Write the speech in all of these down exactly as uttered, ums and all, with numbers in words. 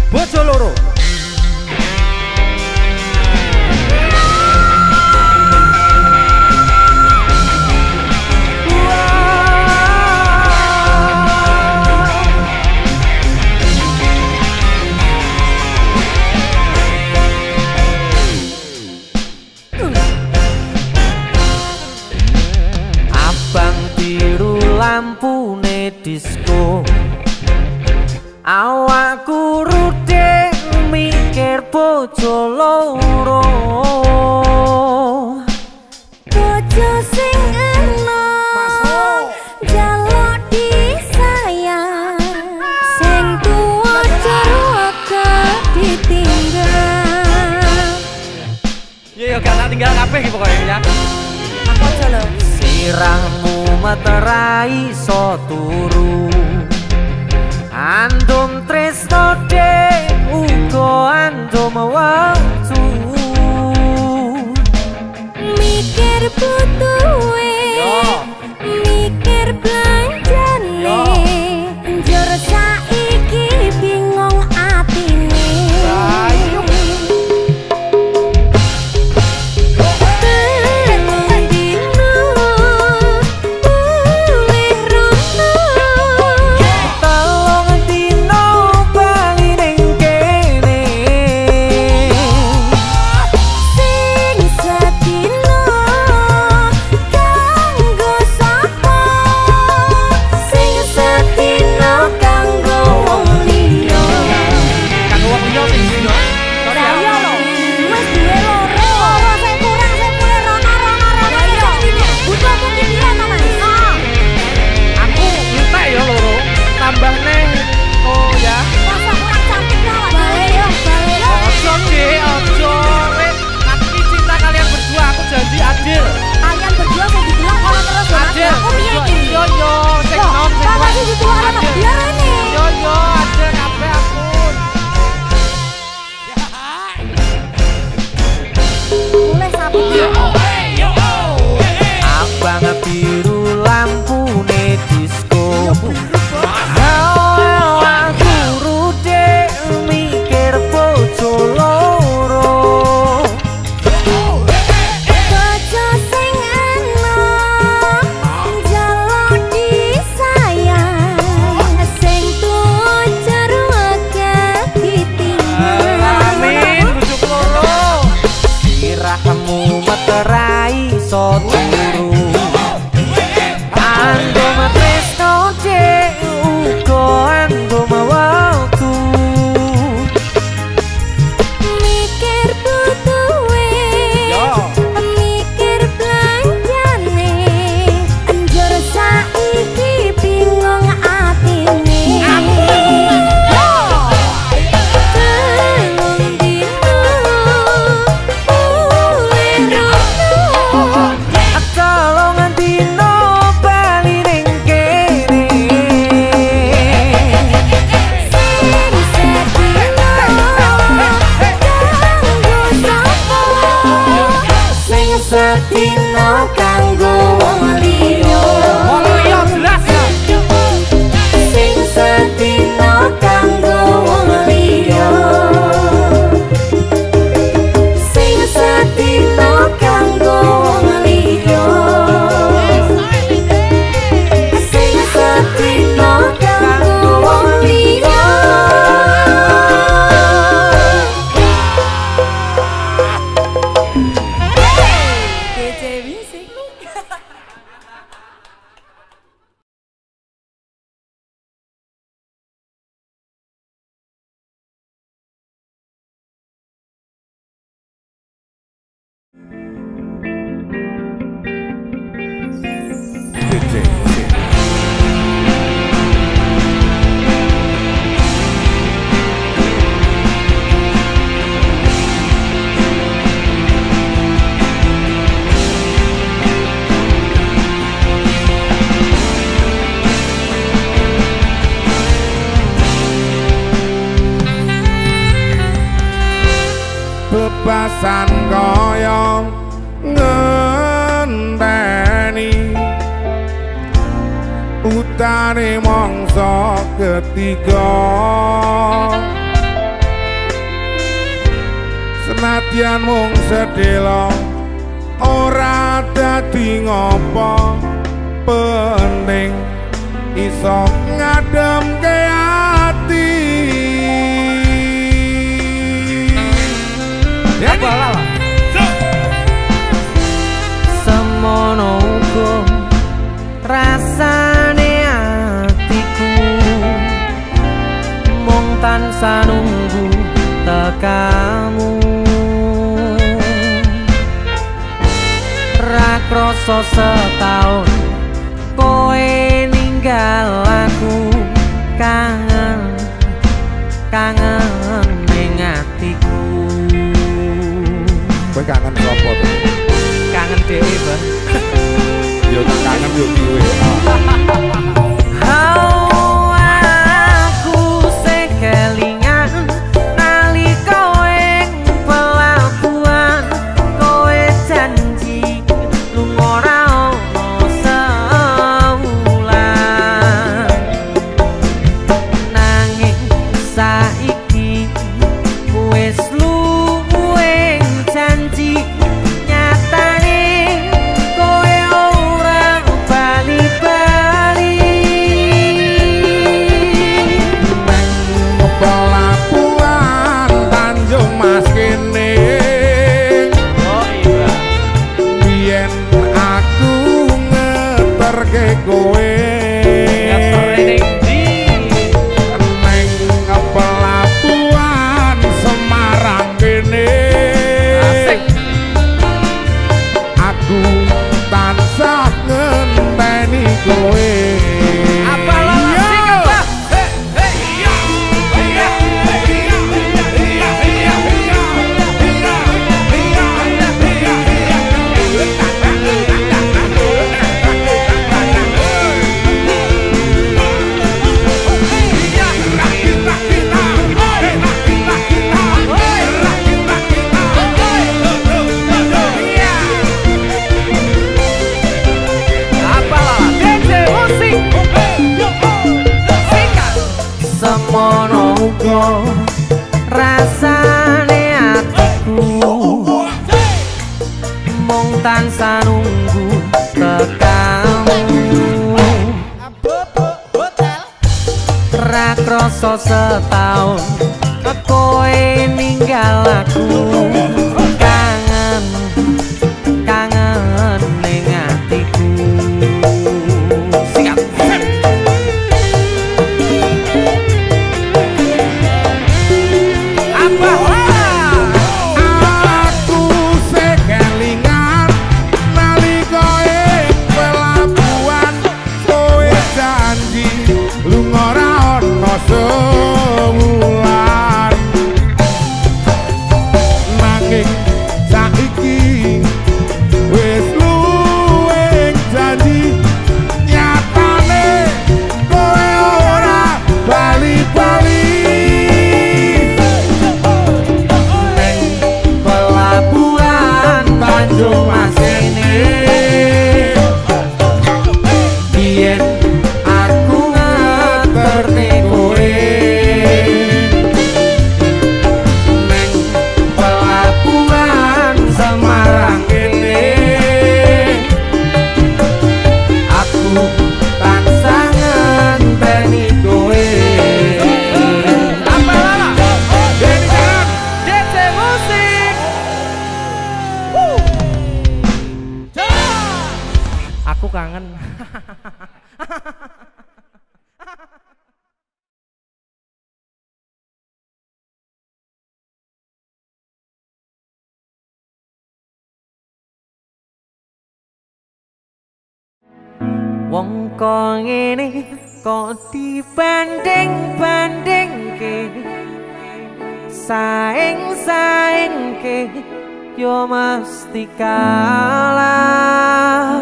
bojo loro. Lampune disko awakku rudhe mikir bojo loro bojo sing enom jaluk disayang sing tuwa ceraka ditinggal ya ya gak tak tinggal kabeh iki pokoke ya aku aja lho sirahmu materai so turu andum tresno de uga andum waktu mikir butuhe mikir belanjane njur saiki bingung atine bebasan kaya ngenteni utane mangsa ketiga senadyan mung sedelo ora dadi ngopo penting iso ngademke ati. Ya bala. Semono uga rasane atiku mung tansah nunggu tekamu. Ra krasa setahun koe ninggal aku, kangen kangen ning atiku. Kowe kangen sapa to? Kangen dhewe, Bang. Yo tak kangen yo dhewe. Hau aku sekelingan nalika ing pelabuhan kowe janji lunga ora ono sewulan, nanging saiki wis luwih janji nyatane kowe ora bali-bali. Pelabuhan Tanjung Mas kene Oh iya. biyen aku ngeterke kowe Ngeterke ndi? neng pelabuhan Semarang kene. Asik. Aku tansah ngenteni kowe. Apa lo sing apa? Hei, hei. Apa lo? D J musik. Singkat. Semono uga rasane atiku mung tansah nunggu tekamu. Ra krasa setahun kowe ninggal aku, kangen kangen ning atiku. Sikat. Apa? Aku sekelingan nalika ing pelabuhan kowe janji lunga ora ono sewulan, nanging saiki wis luwih janji nyatane kowe ora bali-bali. Pelabuhan Tanjung Mas kene biyen aku ngeterne kowe, neng pelabuhan Semarang kene aku tansah ngenteni kowe. Apa lala? D J musik. Aku kangen. Wong kok ngene kok dibanding-bandingke, saing-saingke yo mesti kalah.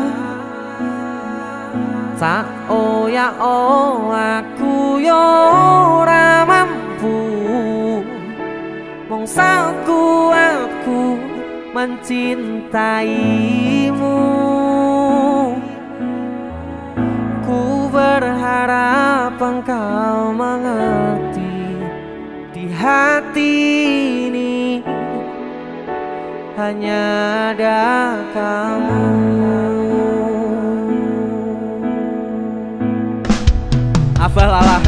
Tak oyak oh aku yo ora mampu, mong sakuatku mencintaimu. Ku berharap engkau mengerti di hati ini hanya ada kamu. Abah Lala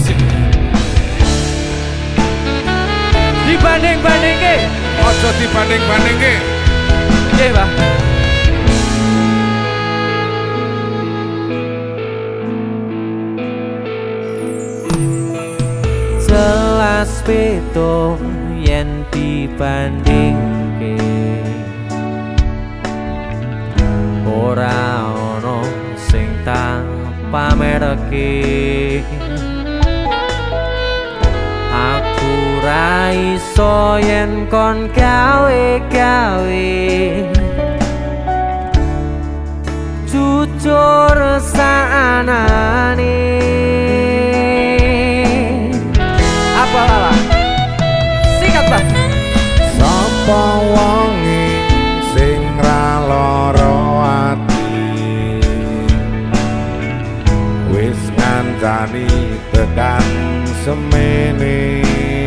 dibanding-banding ke Ojo dibanding-banding ke iya Bah. Jelas beda yen dibandingke, ora ono sing tak pamerke. Aku ra iso yen kon gawe-gawe, jujur saanane. Apa Lala? Singkat Bah. Sapa wonge sing ra lara ati, wis ngancani tekan semene.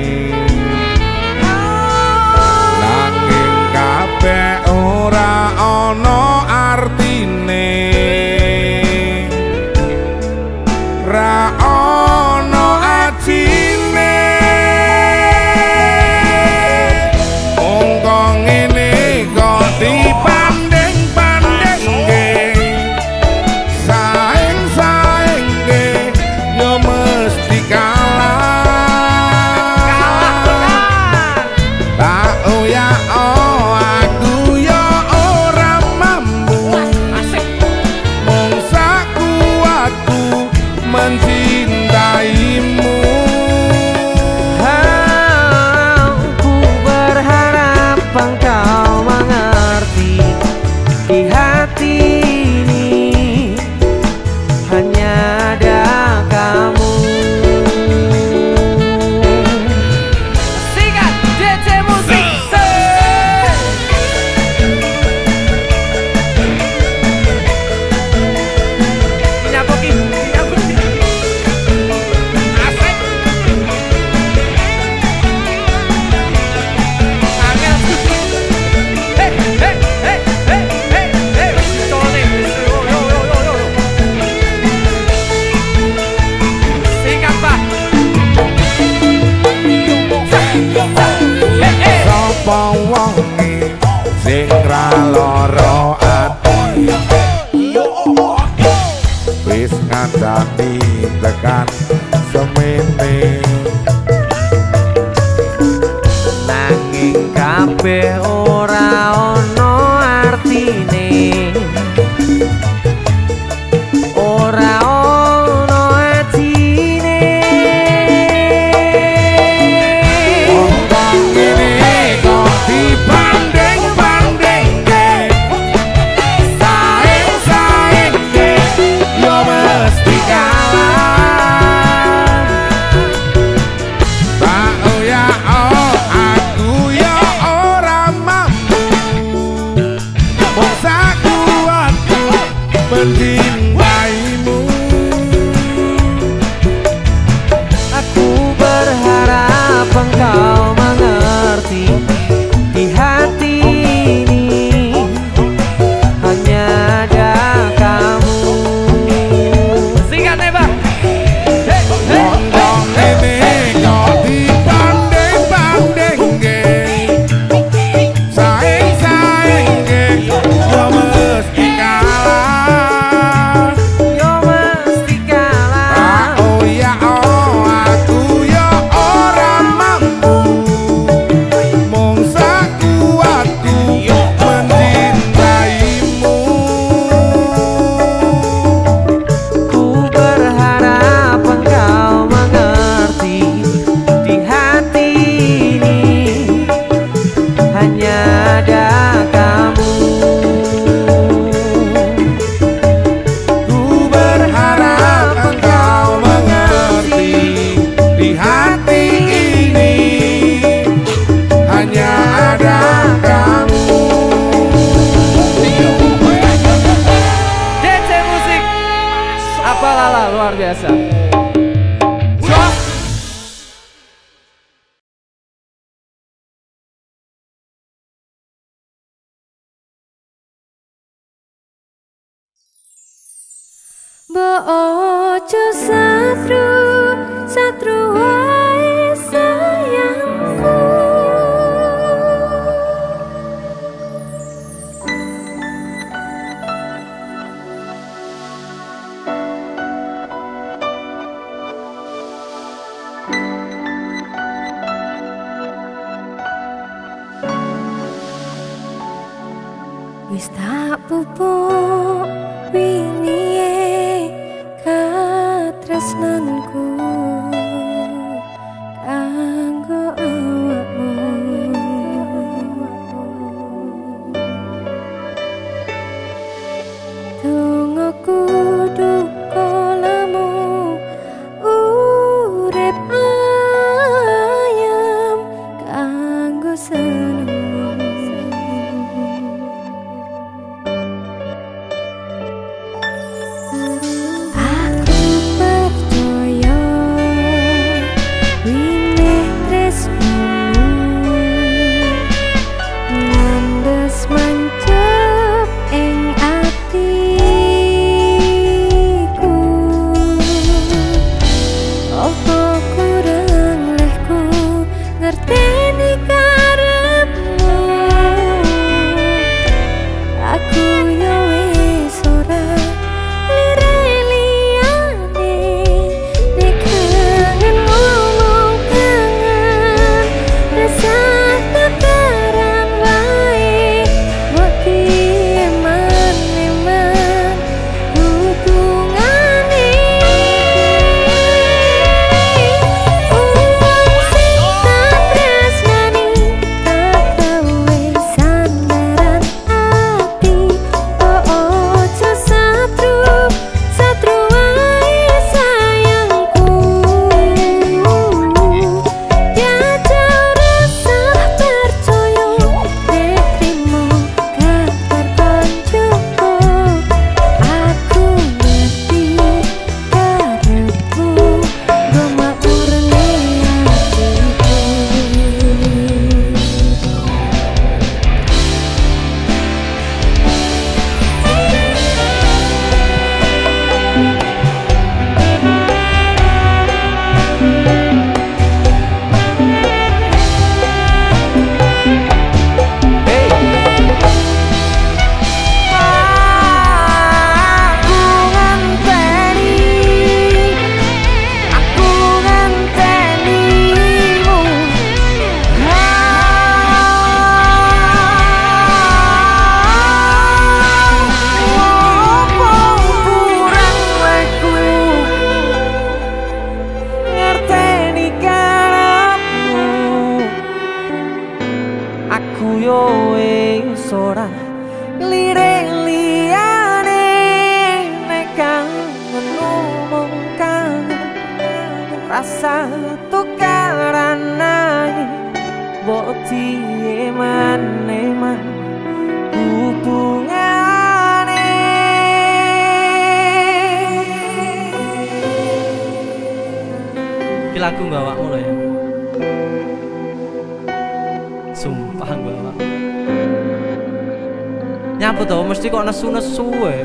Nanging kabeh ora ana artine, ra ana ajine. Monggo ngene kok dibanding-bandingke, saing-saingke yo mesti kalah. Tak uya oh aku yo ora mampu, mung sakuatku mencintaimu. Aku berharap engkau mengerti, di hati ini hanya ada kamu. Singkat D J Musik. Nyapoki, nyapoki. Asik. Angel. Hey, hey, hey, hey, hey, hey. Tolong, yo, yo, yo, yo, yo. Singkat Pak. Hey, hey. Sapa wonge sing ra lara ati, wis ngancani tekan semene. Nanging kabeh ora ono artine, ora ono ajine. Monggo ngene kok dibanding-bandingke, saing-saingke yo mesti kalah. Mbok ojo satru, satru wae sayangku. Wis tak pupuk wingi katresnanku kanggo awakmu. Dongaku duka lamu urip ayam kanggo seneng. Rasa tukaran ae boti eman-eman hubungane. Iki lagu mbawakmu lho ya. Sumpah mbawak. Nyapa to mesti kok nesu-nesu e.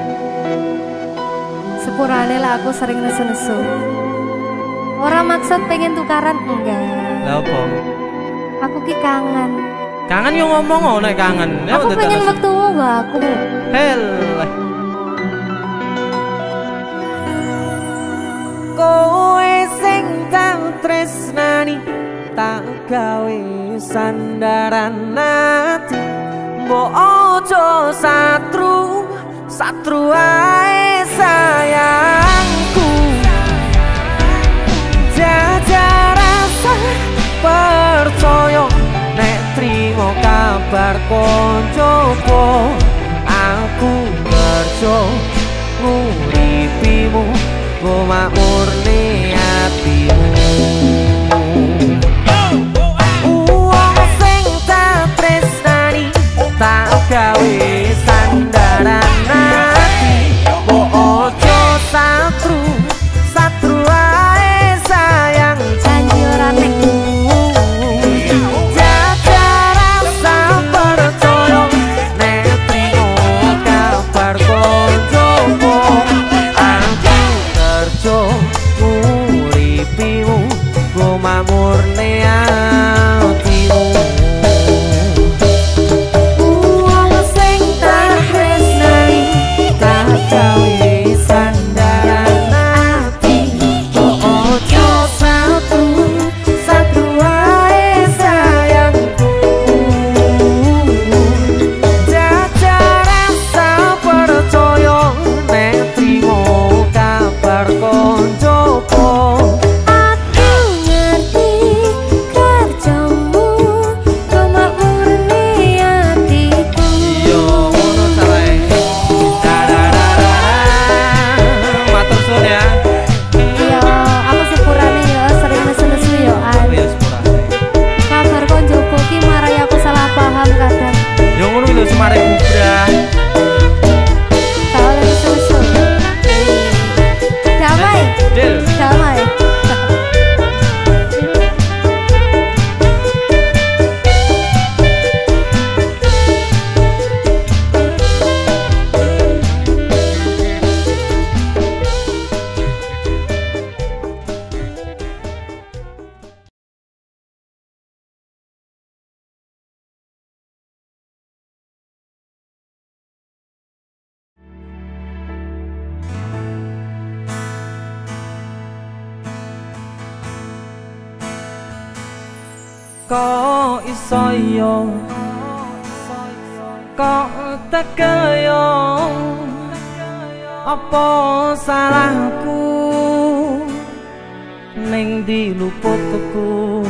Sepurane lah aku sering nesu-nesu. Orang maksud pengen tukaran enggak. Lah apa? Aku ki kangen. Kangen yo ngomong nek kangen. Ya, aku pengen wektu mbak aku. Hel. Kowe sing tak tresnani tak gawe sandaran ati. Mbok ojo satru, satru ae sayangku. Jajak rasa percaya nek trimo kabar koncoku. Aku kerja nguripimu go makmurne atimu. Uang sing tak tresnani tak gawe sandaran ati. Mbok ojo satru, satru ae sayang. Janji ora nek jaga rasa percaya nek trimo kabar koncoku. Kok iso yo kok tekel yo apa salahku ning diluputku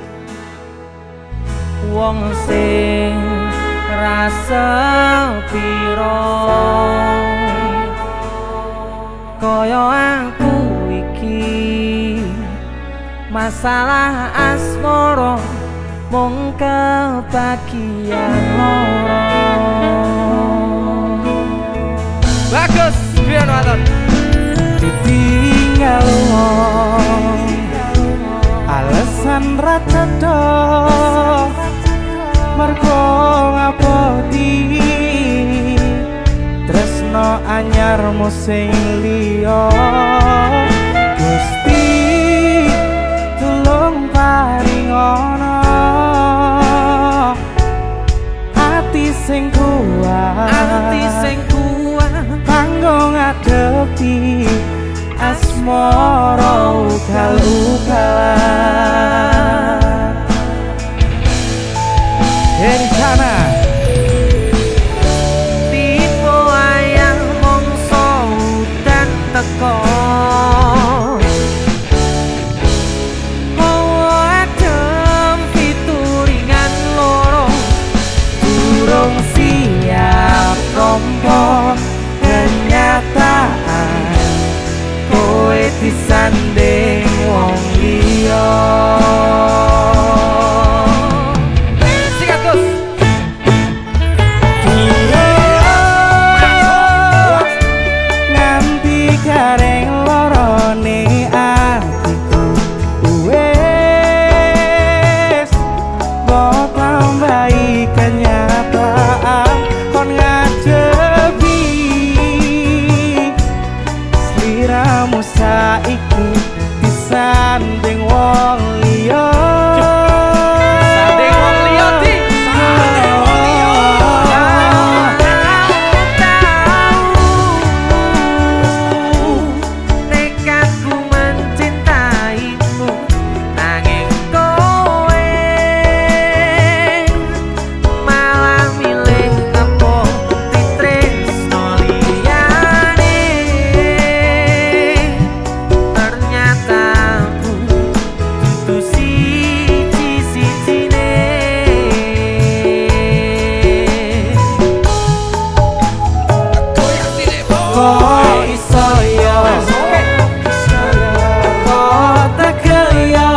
wong sing rasa piro kaya aku iki masalah asmara mung kebagian loro. Bagus, biar nonton. Ditinggal wong alasan racada mergo ngaboti tresno anyarmu sing liya Gusti tulung paringono ati sing kuat ati sing kuat kanggo ngadepi asmara ugal-ugalan. Rencana tipe ayang mongso udan teko adem fituringan loro durung siap nompo kenyataan kowe disanding wong liya. Sikat Gus. Nganti gareng lorone atiku wes mbok tambahi kenyataan kon ngadepi sliramu saiki disanding wong liya. Sanding wong liya di. Sanding wong liya. Nekatku mencintaimu nanging kowe malah milih apa ditresno liyane. Ternyata aku dudu siji-sijine. Kok iso yo kok tekel yo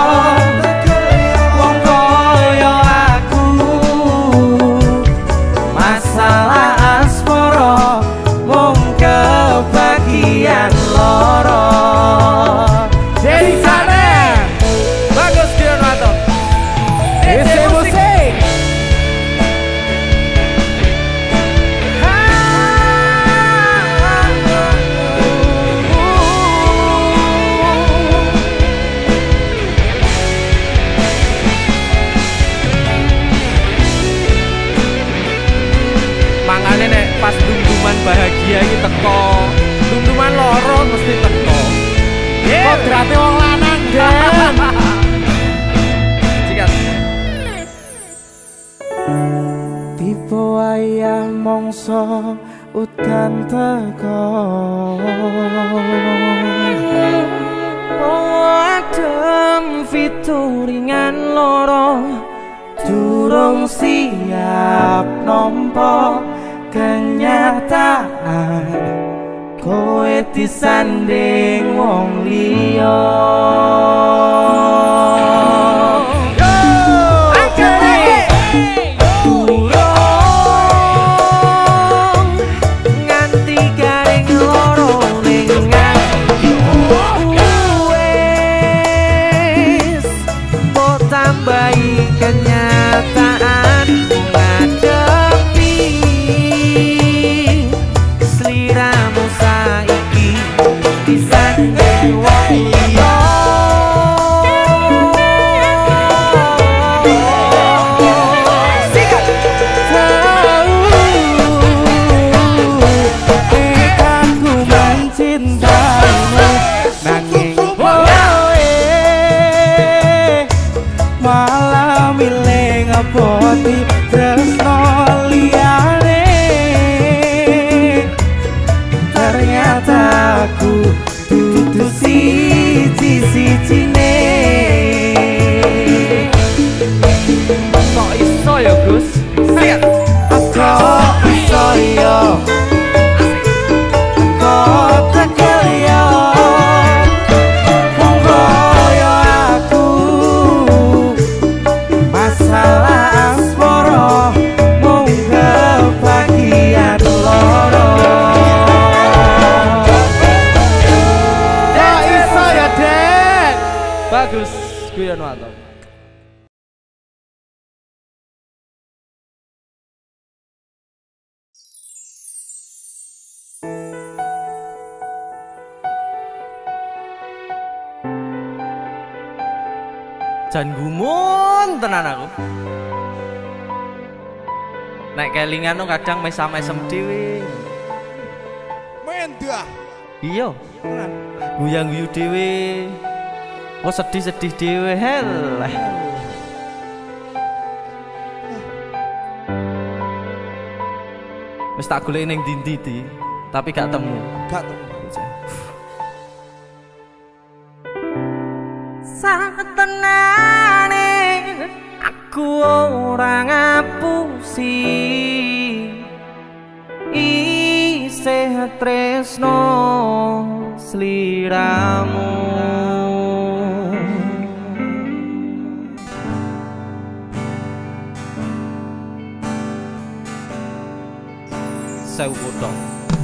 wong koyo aku masalah asmara mung kebagian loro. Jadi sana Bagus, biar nonton. isi musik. Mangane nek pas dungduman bahagia iki teko, dungduman loro mesti teko. Kodrate wong lanang Den. Sikat. Tipe wayah mongso udan teko adem fituringan loro durung siap nompo kenyataan kowe disanding wong liya. Nganti garing loro ning ati wes mbok tambahi kenyataan ngadepi sliramu saiki disanding wong liya. apa di tresno liyane ternyata aku dudu siji-sijine. Kok iso ya Gus? Siap. Kok iso ya kok tekel ya wong kaya aku masalah asmara mung kebagian loro. Kok iso ya Dek? Bagus, guyon mantap. Jan gumun tenan aku. Nek kelingan no kadang mesam-mesem dhewe. Mendah. Iya. Guyang-guyu dhewe. Oh sedih-sedih dhewe heleh. Wis tak goleki ning ndi-ndi, tapi gak temu. Gak temu. Satenane aku ora ngapusi isih tresno sliramu. Sewu kutho.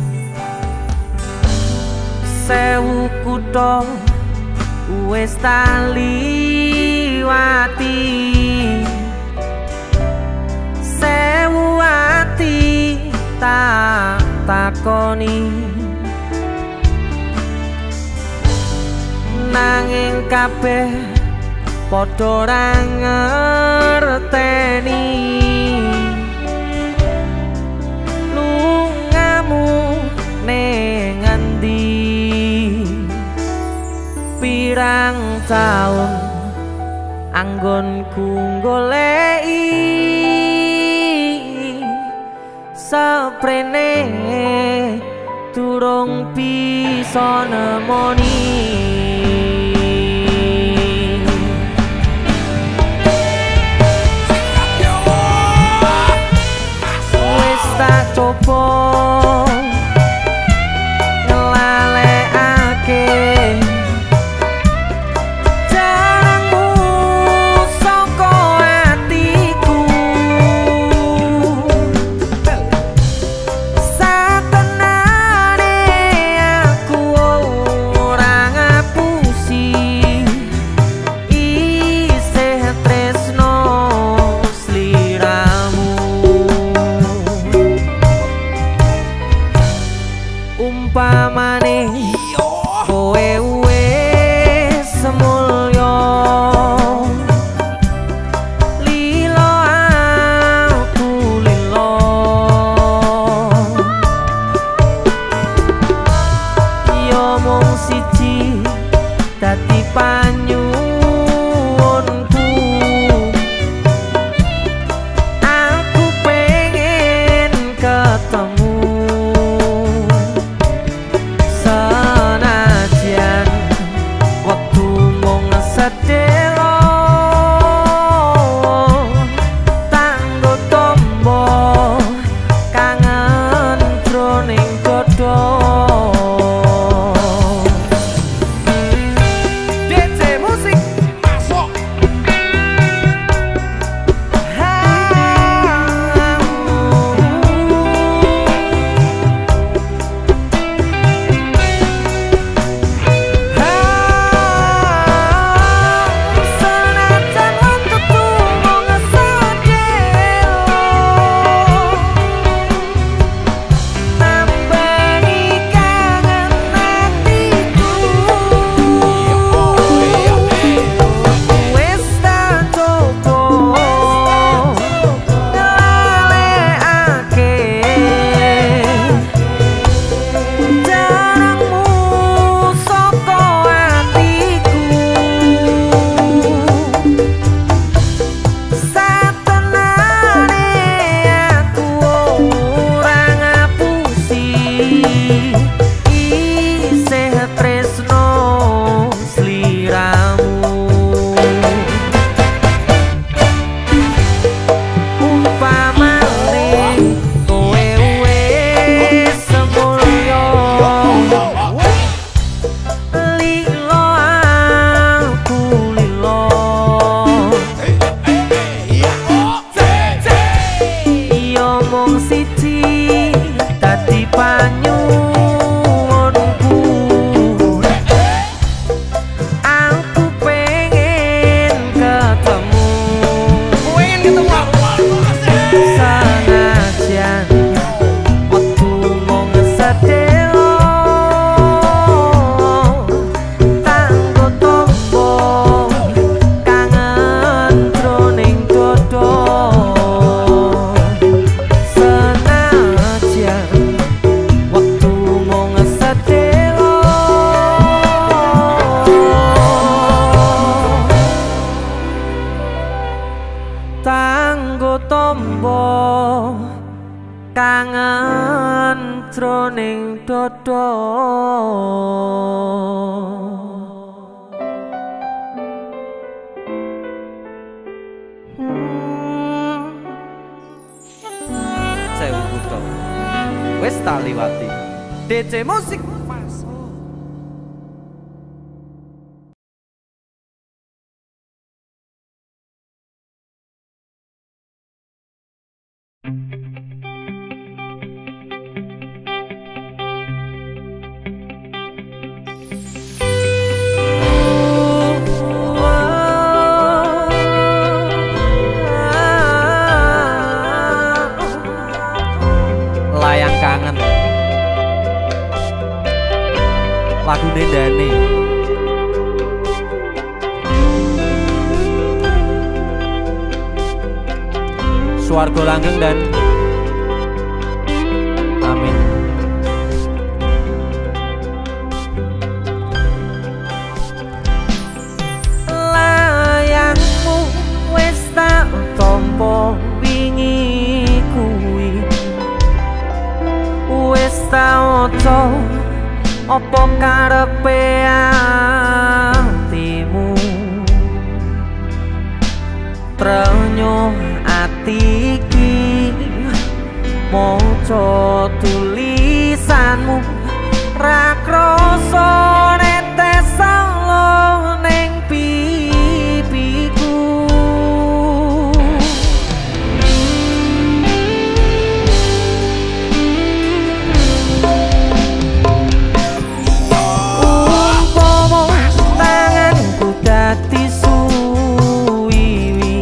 Sewu kutho wis tak liwati, sewu ati tak takoni, nanging kabeh padha ora ngerteni lungamu ning endi. Pirang taun anggonku goleki saprene durung bisa nemoni. Wis tak coba ora tanggo tombo kangen jroning dodo. Sewu buto wis tak liwati D C Musik. Layang kangen lagu Dendane. Swarga langgeng dan amin. Layangmu wis tak tompo wingi kuwi, wis tak oco apa karepe atimu. Trenyo ati iki maca tulisanmu ra krasa netes alo ning pipiku. Umpama tanganku dadi suwiwi,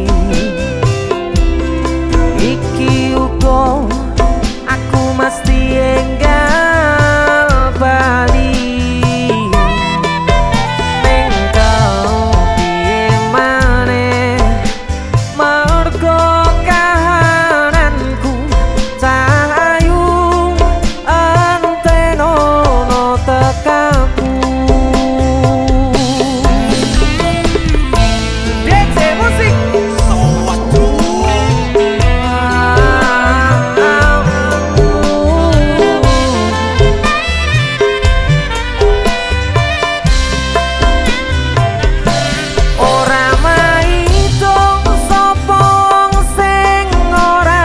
iki uga aku mesti enggal bali. Ning kau piye maneh mergo kahananku cahayu antenono tekaku. D C Musik. Ora maido sapa wong sing ora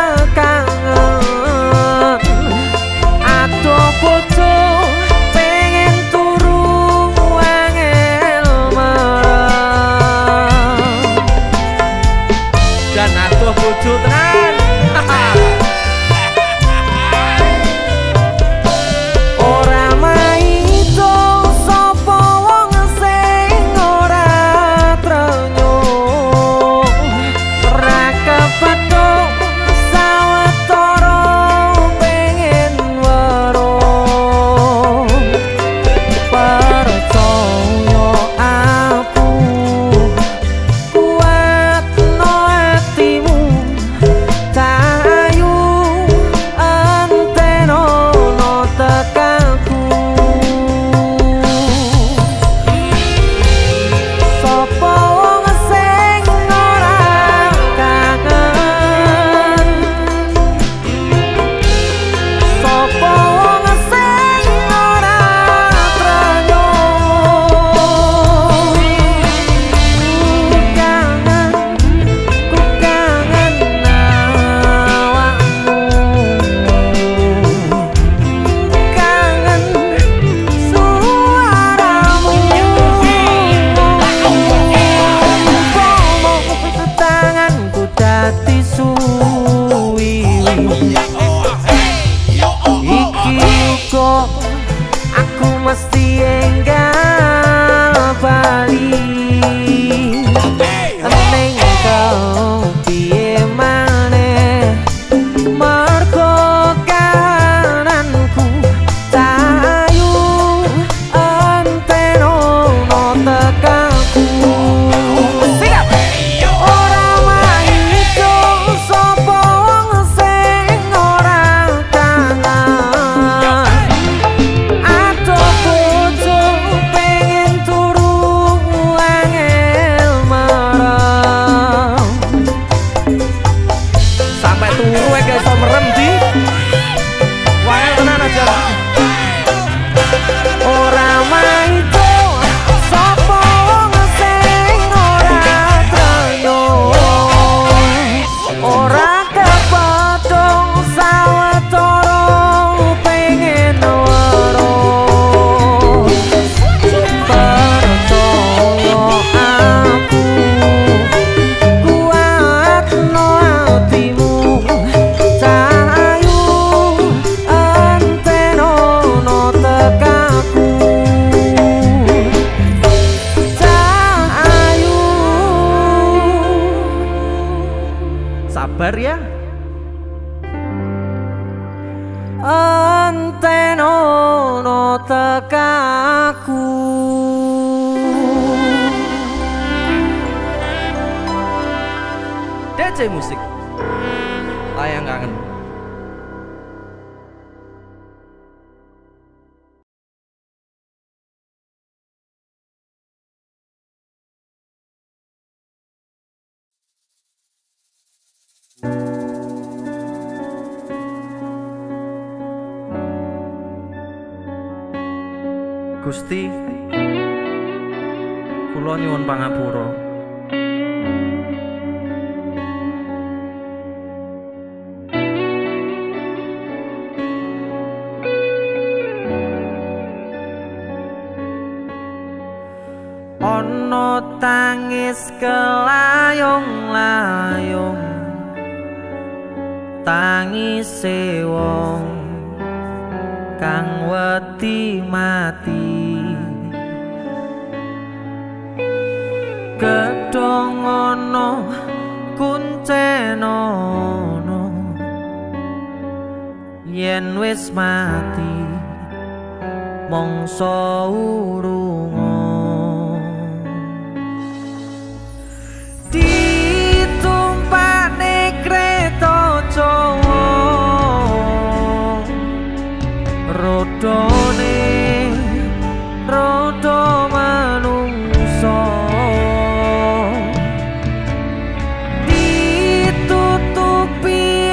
kangen, adoh bojo pengen turu angel merem, dan adoh bojo tenan. Ora maido sapa wong sing ora trenyo, ora kepethuk sawetara pengen weruh. Percaya aku kuatno atimu cahayu sabar ya. Anteno no tekaku D J Musik Layang Kangen. Gusti, kula nyuwun pangapura. Ana tangis kelayung-layung, tangise wong kang wedi mati, gedhong ana kuncenono yen wis mati mangsa urunga. Ditumpane kreta Jawa rodone rodo manungsa, ditutupi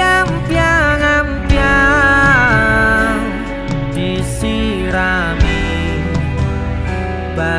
ampiang-ampiang, disirami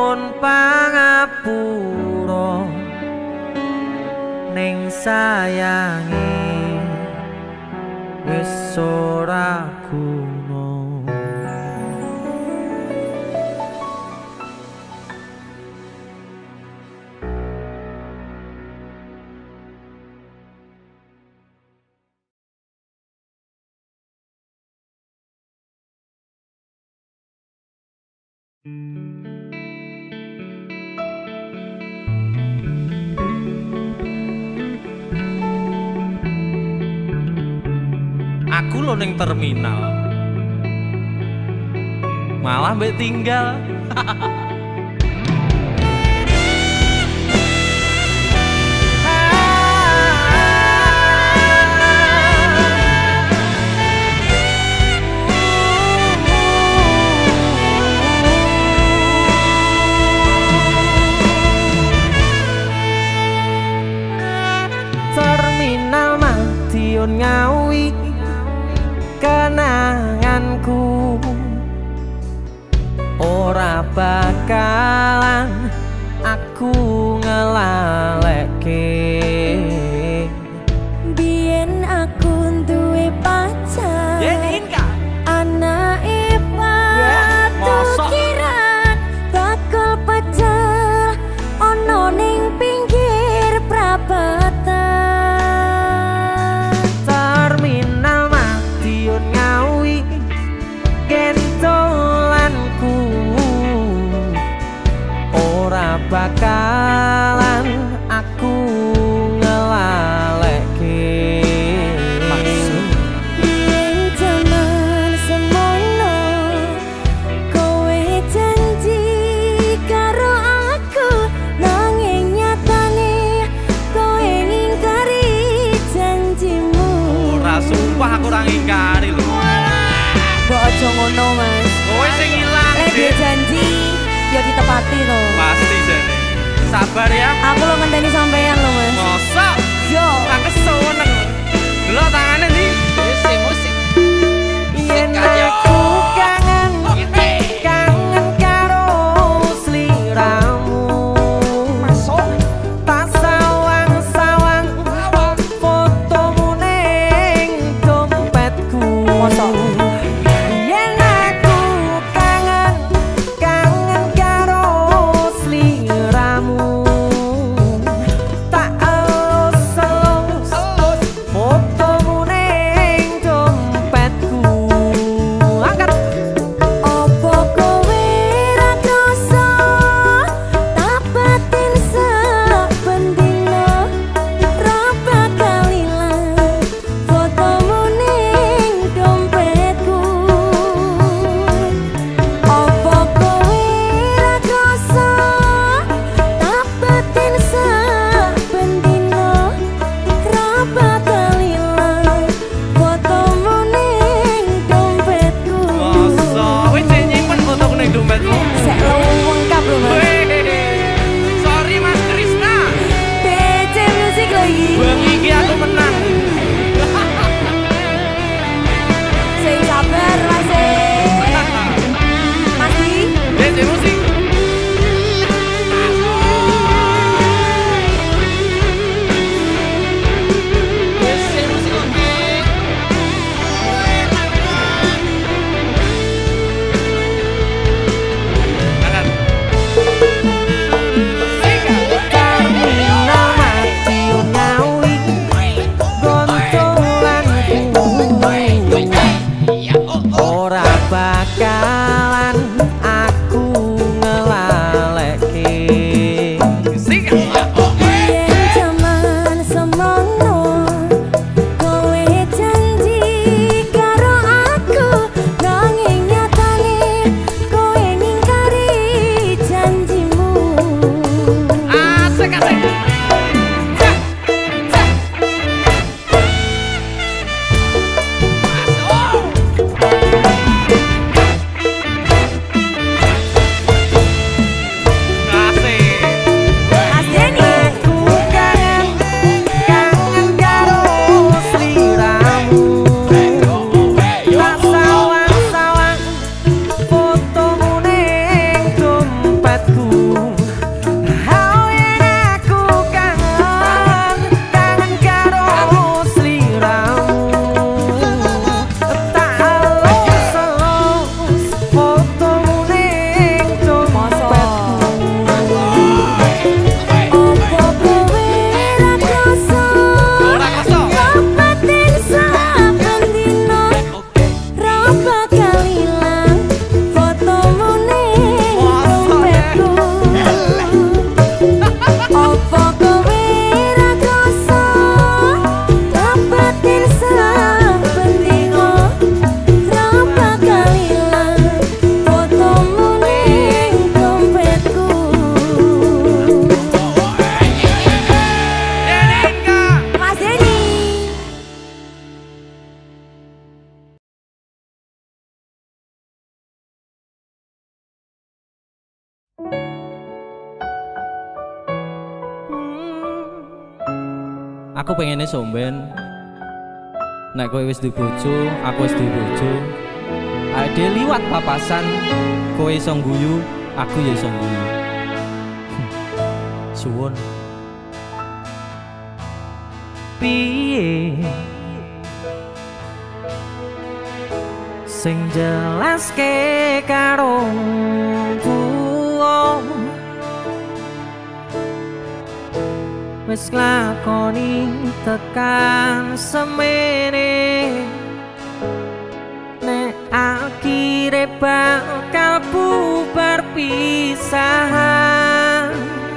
nyuwun pangapura ning sayange wis ora guna. Aku lo neng terminal malah mbak tinggal. Terminal Madiun Ngawi kenanganku ora bakalan aku ngelalekke. Biyen aku duwe pacar anake patukiran bakal pecel ono ning pinggir prapatan. Terminal Madiun Ngawi gentolanku ora bakalan aku ngelalekke. Yen jaman semono kowe janji karo aku nanging nyatane kowe ngingkari janjimu. Ora sumpah aku ora ngingkari lho. Mbok aja ngono Mas. Kowe sing ilang. Lek dia janji ya ditepati to. Pasti jane. Sabar ya. Aku lo ngenteni sampean lo Mas. Mosok Yo. tak keseneng. Lho tangane ndi? Musik musik. Yen aku kangen kangen karo sliramu. Masuk tak sawang-sawang fotomu ning dompetku. Mosok Yen aku kangen kangen karo sliramu, tak elus-elus fotomu ning dompetku. aku pengennya somben. Nek kowe wis duwe bojo, aku wis duwe bojo. Ade liwat papasan, kowe iso ngguyu, aku ya iso ngguyu. Suwun. Piye sing jelaske karo tuwa wis lakoni tekan semene nek akhire bakal bubar pisahan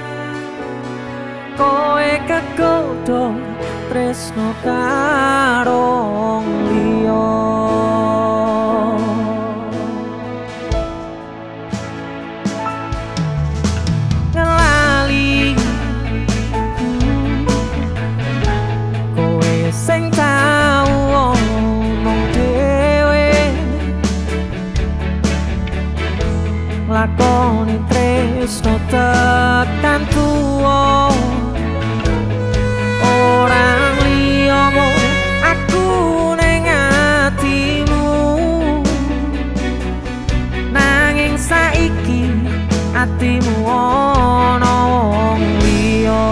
kowe kegodhong tresno karo liya ngelali kowe sing tau omong dhewe lakoni tresno tekan tuwa orang liyamu aku ning atimu nanging saiki atimu ana wong liya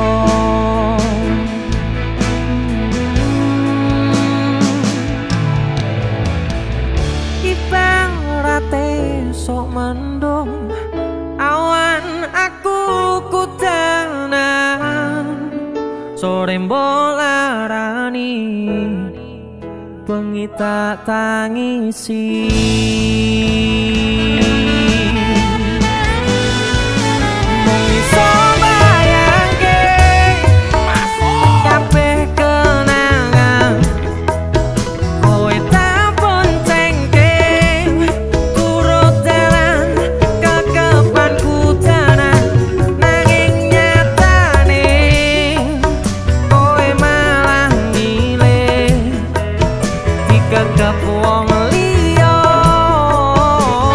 ibarate sok mendung awan aku kudanan sore mbolarani bengi tak tangisi mung iso bayangke kabeh kenangan kowe tak boncengke turut dalan kekepanku danan nanging nyatane gagap wong liya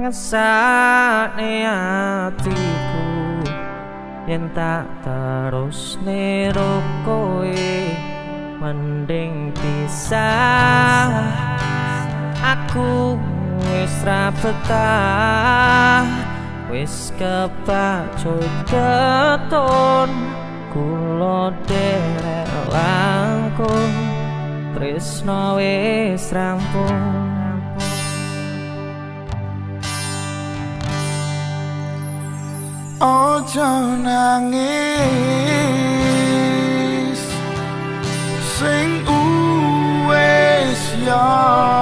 ngesakne atiku yen tak terus nero kowe mending pisah. Aku wis ra betah, wis kepacut keton, kula derek langkung, tresno wis rampung. Ojo nangis sing uwes ya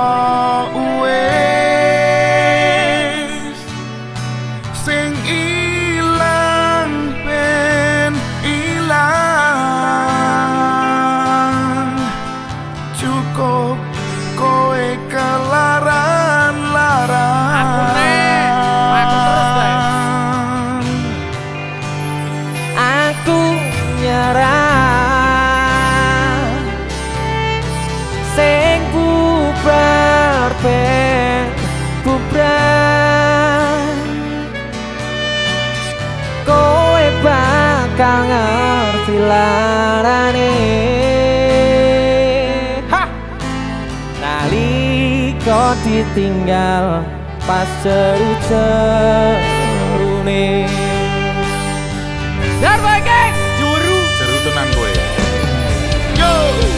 uwes, sing ilang ben ilang, cukup kowe kelaran-laran. Aku nek, aku terus deh. Aku nyerah sing bubar ben bubar, kowe bakal ngerti larane. Ha! Nalika ditinggal pas jeru-jerune. Darboy geng, juru Jeru tenan kowe. Yo!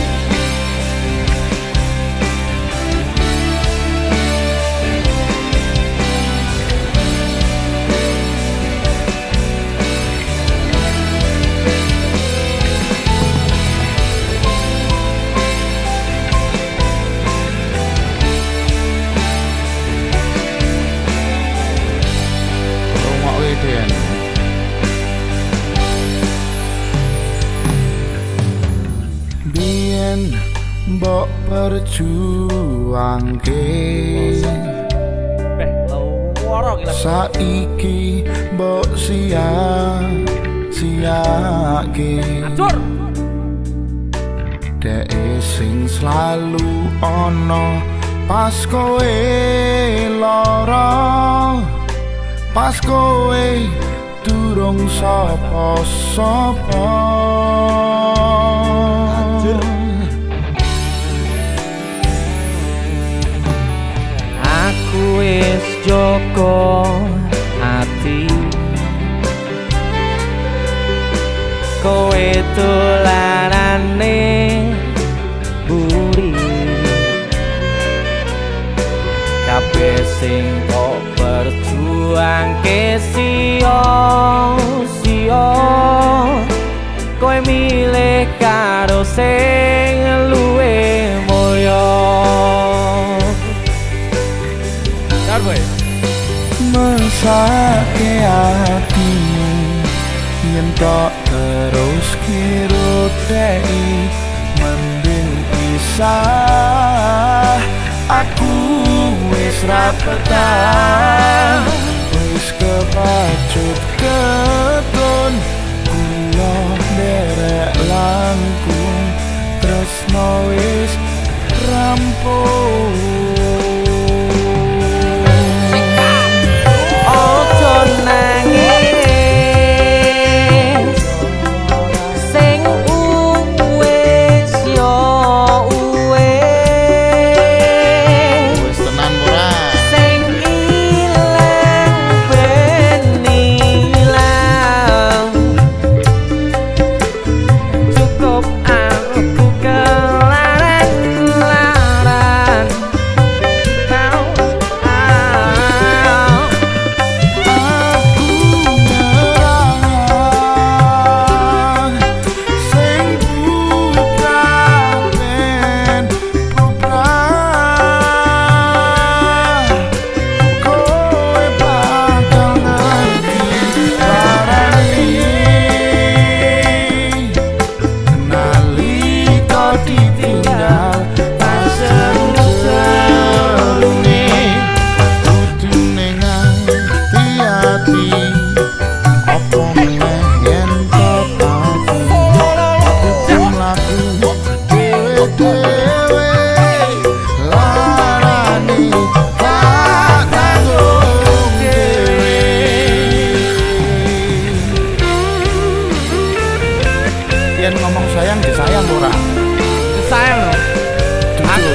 Rungokke Den. Biyen mbok perjuangke, beh loro gila. saiki mbok sia-siake. Acur. Dek sing selalu ono pas kowe lara, pas kowe durung sapa-sapa. Aku wis joko ati, kowe dolanane buri, kabeh sing kok perjuangke sia-sia, kowe milih karo sing luwih mulya. Darboy. Mesake atimu yen tok terus kirutei, mending pisah. Aku wis ra betah, wis kepacut keton, kula derek langkung, tresno wis rampung. Ojo nangis sing uwes yo uwes, Wis tenan ora? sing ilang ben ilang, cukup aku kelaran-laran.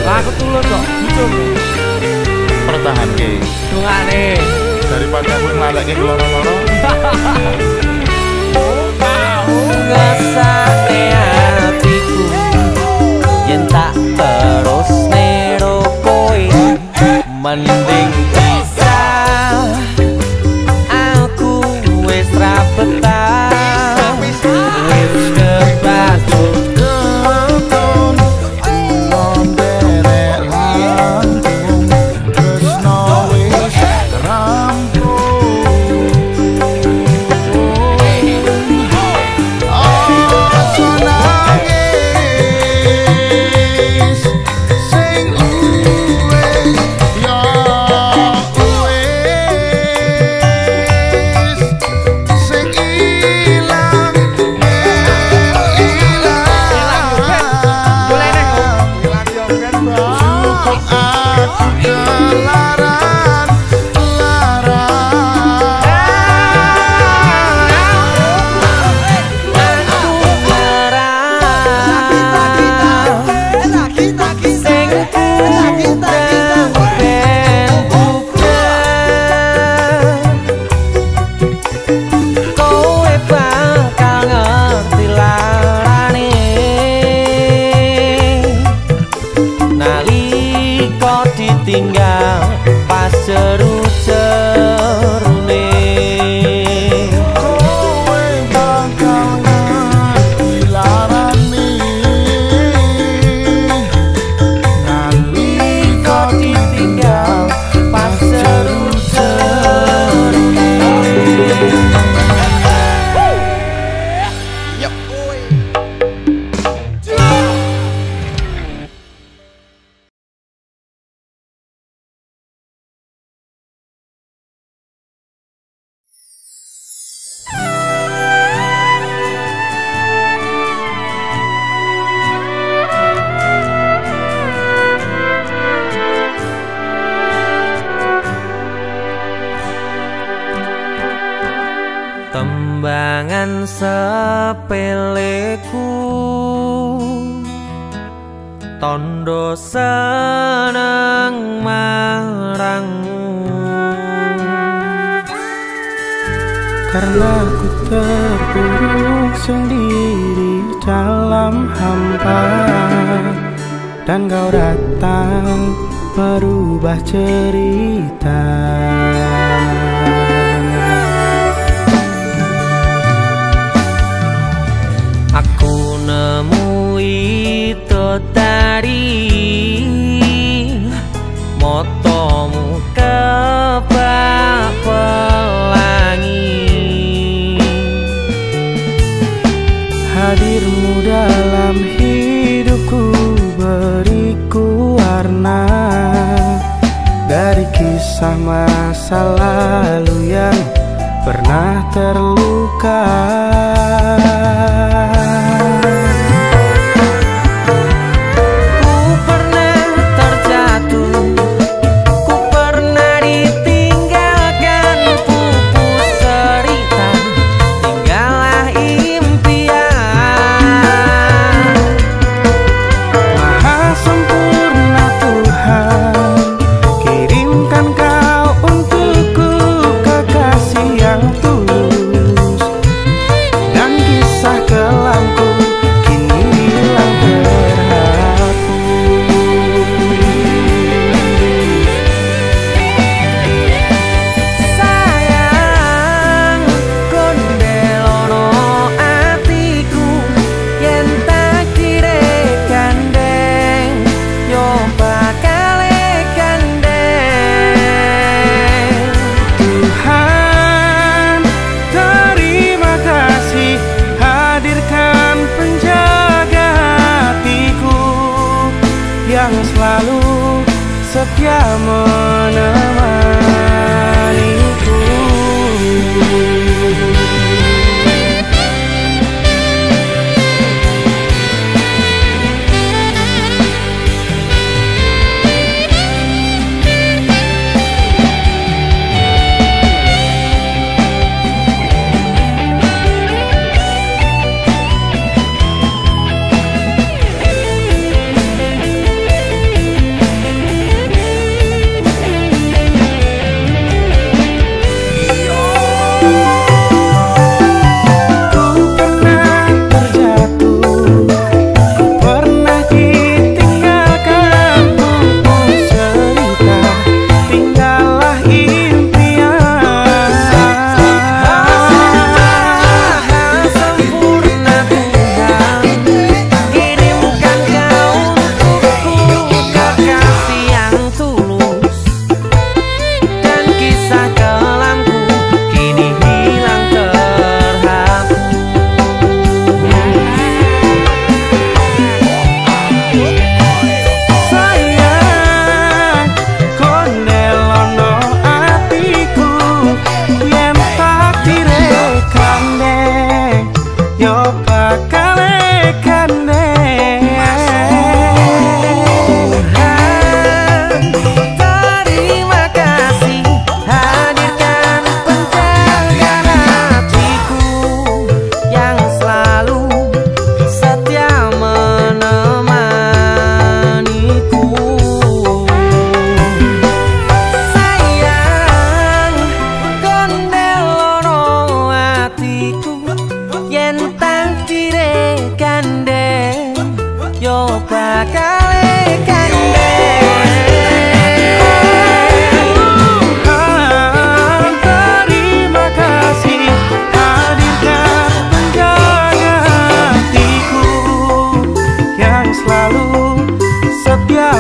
Aku tulus kok, jujur. Pertahan ke. Dungane. Daripada aku ngelalekke loro-loro. Ngesake hatiku yen tak terus nero kowe mending pisah. Aku wis ra betah wis kebacut Keton kulon derek langkung tresno wis rampung. Aja nangis sing uwes ya uwes sing ilang cukup aku kelaran tinggal pas seru-serune kowe bakal ngerti larane nalika ditinggal pas seru-serune. Tembangan sepeleku tondo seneng marangmu karena ku terpuruk sendiri dalam hampa dan kau datang merubah cerita. Aku nemui to tadi motomu kebak pelangi. Hadirmu dalam hidupku beriku warna dari kisah masa lalu yang pernah terluka. Setia menemaniku.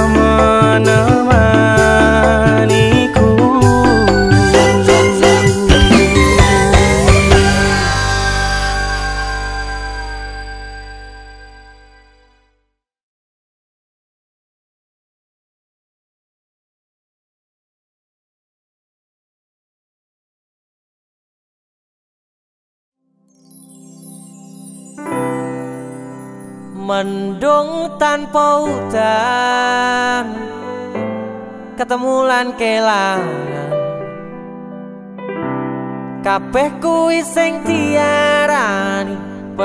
menemaniku. Mendung tanpa udan, ketemu lan kelangan, kabeh kuwi sing diarani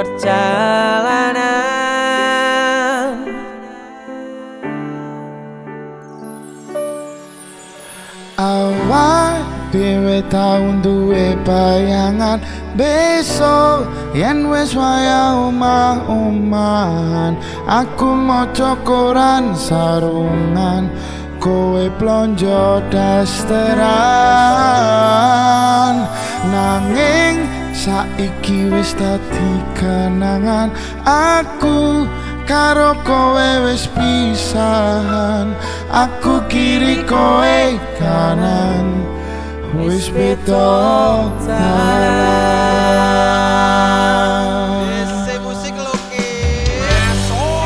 perjalanan. Awak dhewe tau duwe bayangan besok yen wis waya omah-omahan. Aku maca koran sarungan, kowe plonjo dasteran. Nanging saiki wis dadi kenangan, aku karo kowe wis pisahan. Aku kiri kowe kanan, wis beda dalan. D C musik lukis.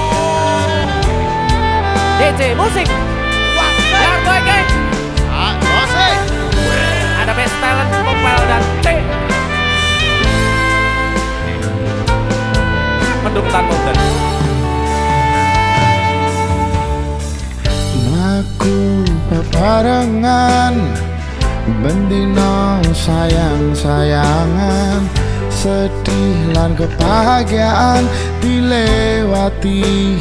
D C musik. Wah, biar gue geng. Ah, musik. Ada best talent vokal dan T. Mendung tanpa udan. Mlaku bebarengan, bendino sayang-sayangan, sedih lan kebahagiaan dilewati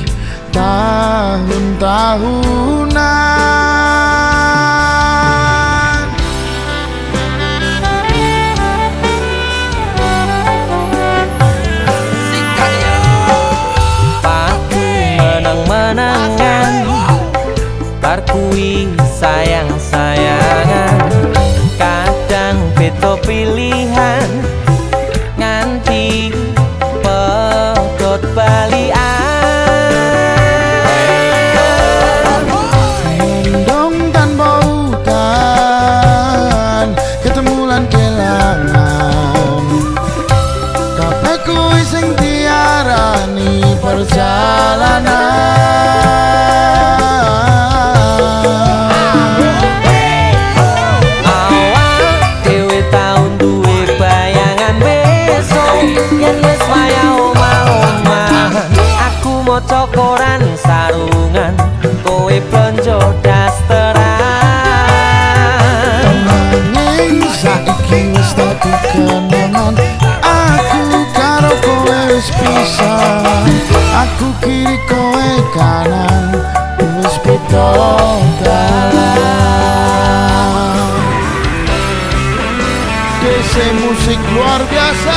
tahun-tahunan. Paku menang-menangan, bar kuwi sayang-sayangan, kadang beda pilihan nganti pedot balian. Mendung tanpa udan, ketemu lan kelangan, kabeh kuwi sing diarani perjalanan. Maca koran sarungan, kowe blonjo dasteran. Nanging saiki wis dadi kenangan, aku karo kowe wis pisah. Aku kiri kowe kanan, wis beda dalan. D C musik luar biasa.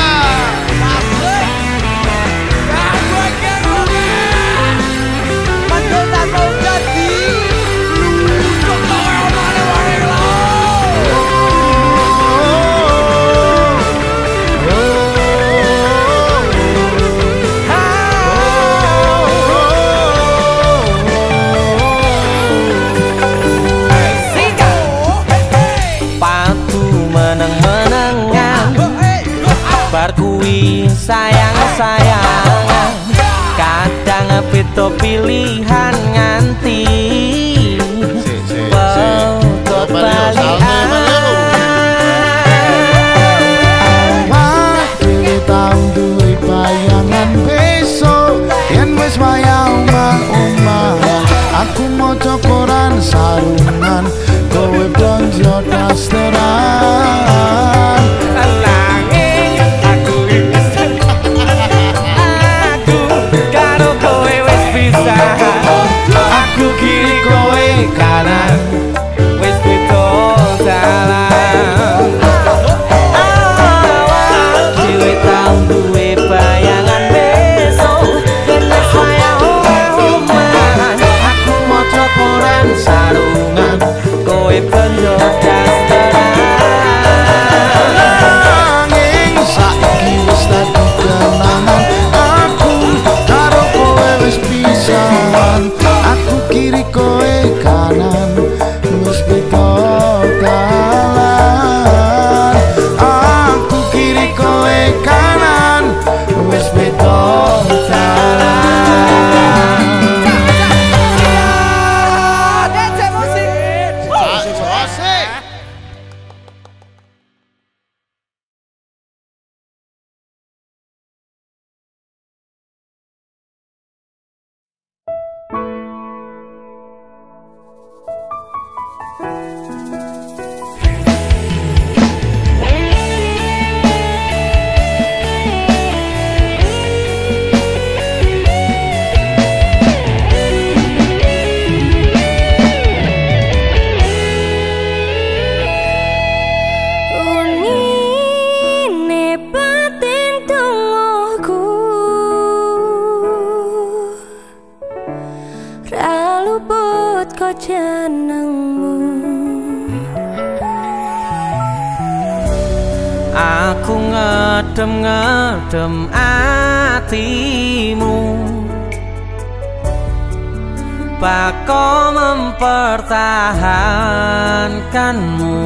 Bar kuwi sayang-sayangan, kadang beda pilihan nganti pedot balian. Awak dhewe tau duwe bayangan besok yen wis waya omah-omahan. Aku maca koran sarungan, kowe blonjo dasteran. Aku kiri kowe kanan, wis beda dalan. Awak dhewe tau duwe bayangan besok yen wis waya omah-omahan. Aku maca koran sarungan, kowe blonjo dasteran. kok jenengmu. Aku ngedem-ngedem atimu, bako mempertahankanmu.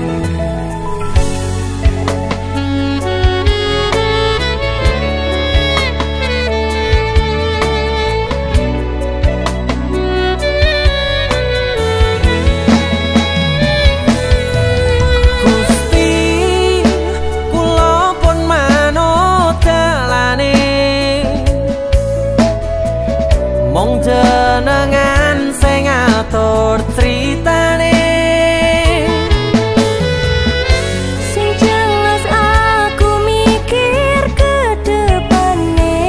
Mong jenengan sing ngatur critane, sing jelas aku mikir ke depane,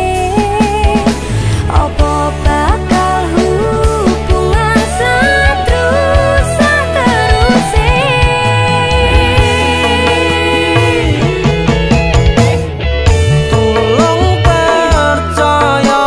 apa bakal hubungan seterus seterusé. tulung percaya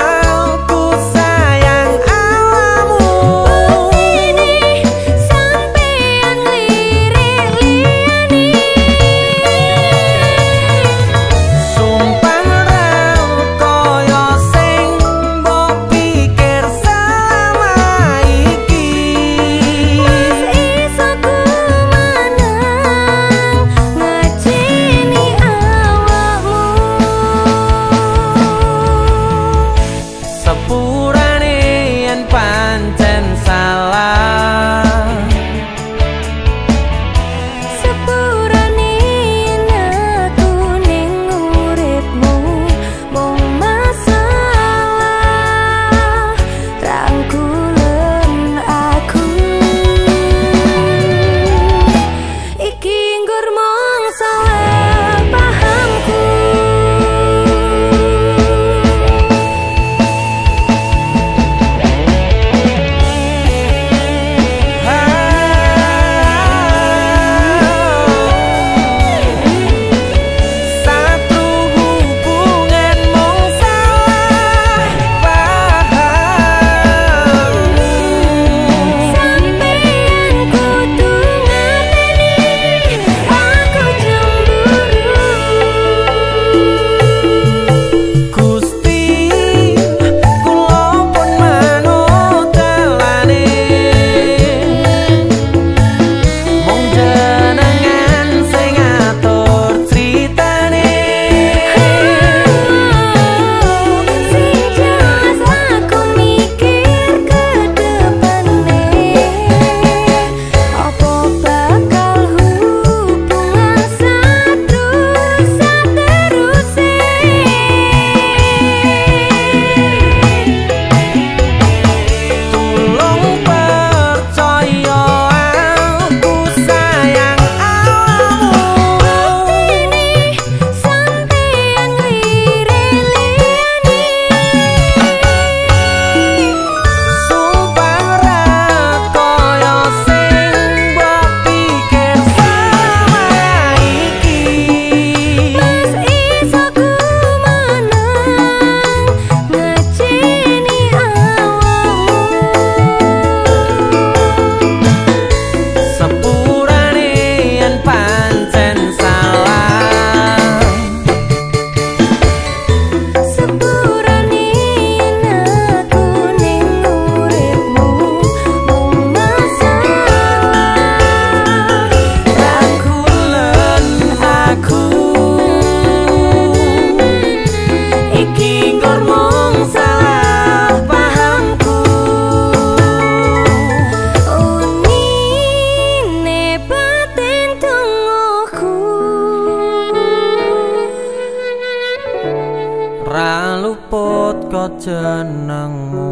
jenengmu.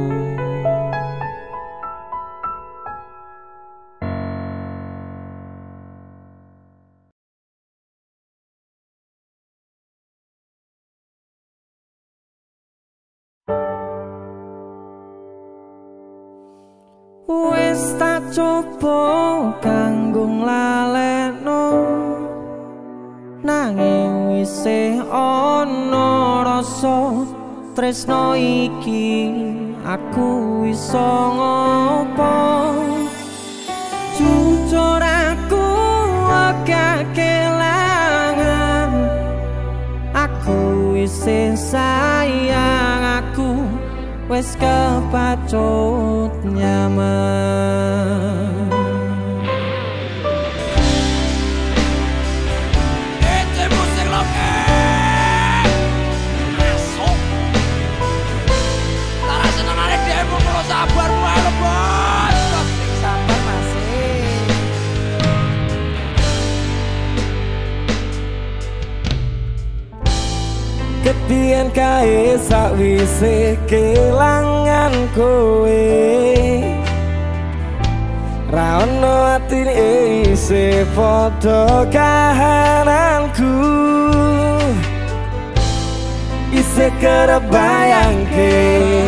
Wis tak coba kanggo nglalekno, nanging isih ana rasa tresno iki aku iso ngopo jujur aku agak kelangan aku isih sayang aku wes kepacut nyaman Ece musik loke masuk Lara seneng ada demo kalau sabar malu bos sabar masih Kepian kae sakwise kelangan kowe ra ono atine isih padha kahananku isih kerep bayangke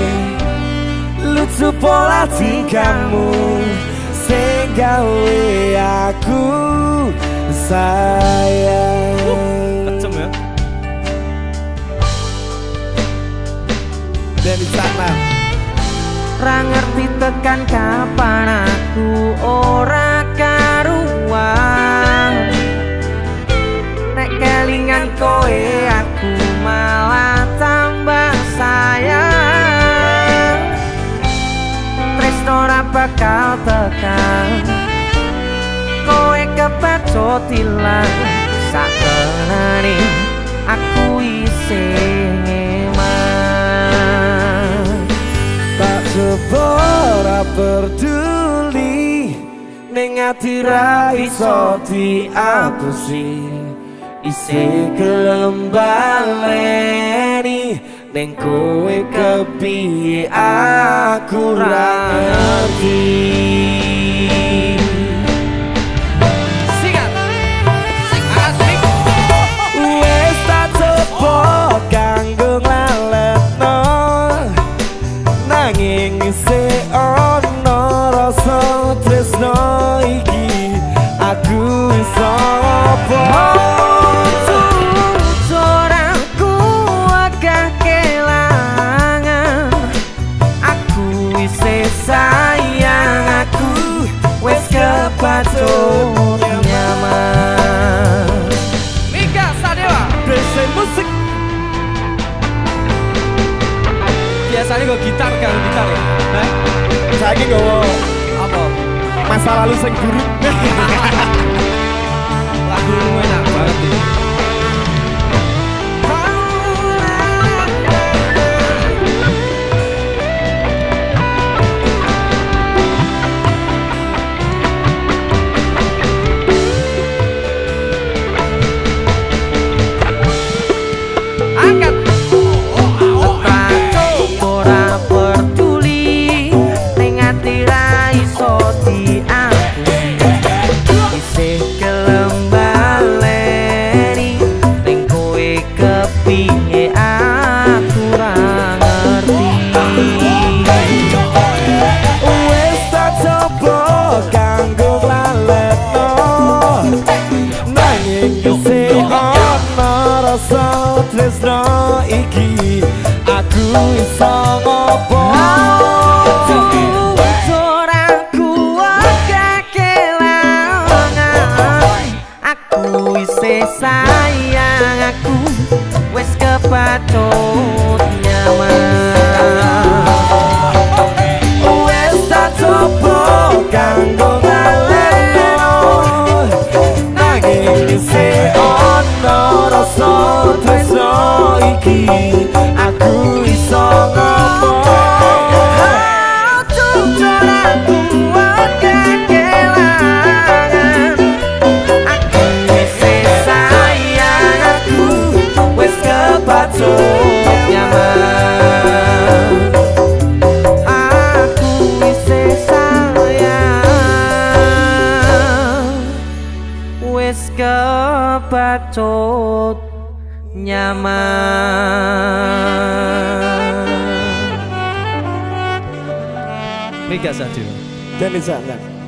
lucu pola tingkahmu sing gawe aku sayang kenceng ya dari sana ra ngerti tekan kapan aku ora karuan nek kelingan kowe aku malah tambah sayang tresno ora bakal tekan kowe kepacut ilang sakenane aku isih tak sebora peduli ning ati ra iso diapusi isih gelem baleni ning kowe kepiye aku ra ngerti sikat sing asik wes tak coba kanggo nglalekno nanging isih ono rasa tresno iki aku iso apa jujur aku agak kelangan aku isih sayang aku wes kepacut nyaman Mika Sadewa Desa musik biasanya gue gitar kan gitar ya nah saya ini gue apa masa lalu sing buruk lagu lu enak banget nih angkat tresno iki aku iso ngopo jujur aku agak kelangan aku isih sayang aku wes kepacut nyaman wes tak coba kanggo ngaleno nanging isih ono rasa tresno iki aku iso ngomong jujur aku agak kelangan aku isih sayang aku wes kepacut nyaman aku isih sayang wes kepacut nyaman Mega Sadewa dan Nisa